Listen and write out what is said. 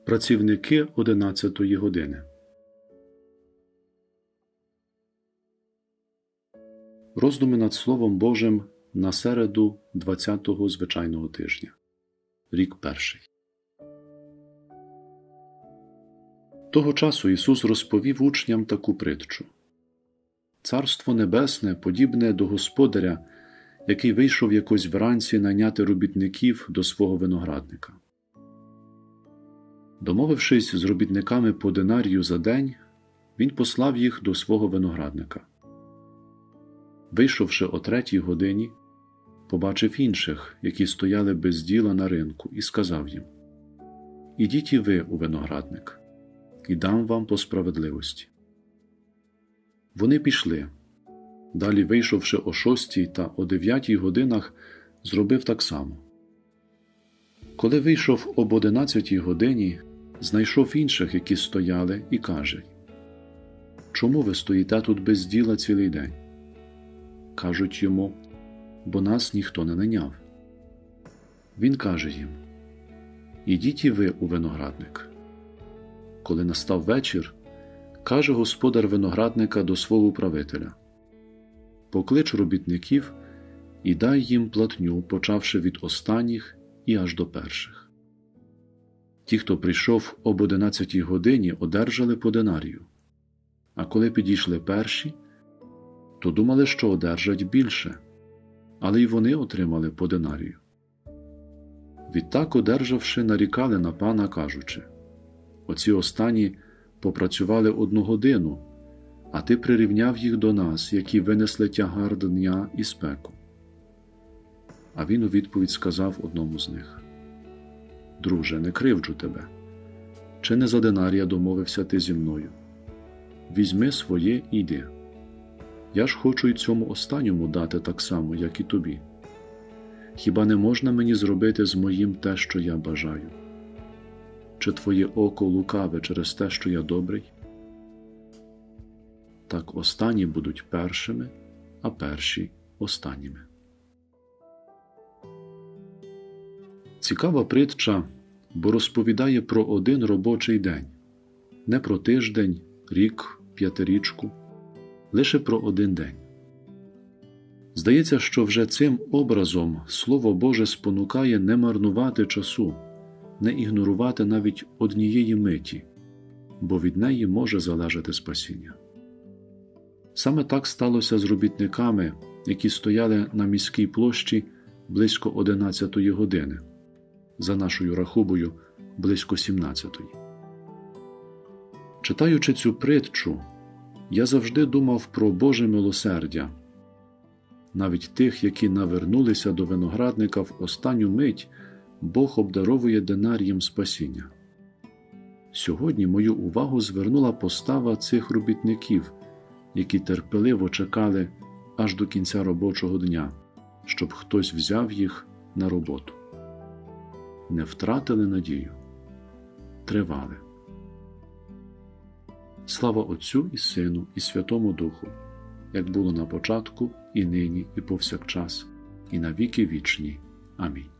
Працівники 11-ї години. Роздуми над Словом Божим на середу 20-го звичайного тижня. Рік перший. Того часу Ісус розповів учням таку притчу. Царство Небесне подібне до господаря, який вийшов якось вранці найняти робітників до свого виноградника. Домовившись з робітниками по динарію за день, він послав їх до свого виноградника. Вийшовши о 3-й годині, побачив інших, які стояли без діла на ринку, і сказав їм: «Ідіть і ви у виноградник, і дам вам по справедливості». Вони пішли. Далі, вийшовши о 6-й та о 9-й годинах, зробив так само. Коли вийшов об 11-й годині, знайшов інших, які стояли, і каже: «Чому ви стоїте тут без діла цілий день?» Кажуть йому: «Бо нас ніхто не найняв». Він каже їм: «Ідіть і ви у виноградник». Коли настав вечір, каже господар виноградника до свого управителя: «Поклич робітників і дай їм платню, почавши від останніх і аж до перших». Ті, хто прийшов об 11-й годині, одержали по динарію, а коли підійшли перші, то думали, що одержать більше, але й вони отримали по динарію. Відтак, одержавши, нарікали на пана, кажучи: «Оці останні попрацювали 1 годину, а ти прирівняв їх до нас, які винесли тягар дня і спеку». А він у відповідь сказав одному з них: «Друже, не кривджу тебе. Чи не за динарія домовився ти зі мною? Візьми своє і йди. Я ж хочу й цьому останньому дати так само, як і тобі. Хіба не можна мені зробити з моїм те, що я бажаю? Чи твоє око лукаве через те, що я добрий? Так останні будуть першими, а перші – останніми». Цікава притча, бо розповідає про один робочий день. Не про тиждень, рік, п'ятирічку, лише про один день. Здається, що вже цим образом Слово Боже спонукає не марнувати часу, не ігнорувати навіть однієї миті, бо від неї може залежати спасіння. Саме так сталося з робітниками, які стояли на міській площі близько 11-ї години, за нашою рахубою близько 17-ї. Читаючи цю притчу, я завжди думав про Боже милосердя, навіть тих, які навернулися до виноградника в останню мить, Бог обдаровує динарієм спасіння. Сьогодні мою увагу звернула постава цих робітників, які терпеливо чекали аж до кінця робочого дня, щоб хтось взяв їх на роботу. Не втратили надію, тривали. Слава Отцю і Сину і Святому Духу, як було на початку, і нині, і повсякчас, і на віки вічні. Амінь.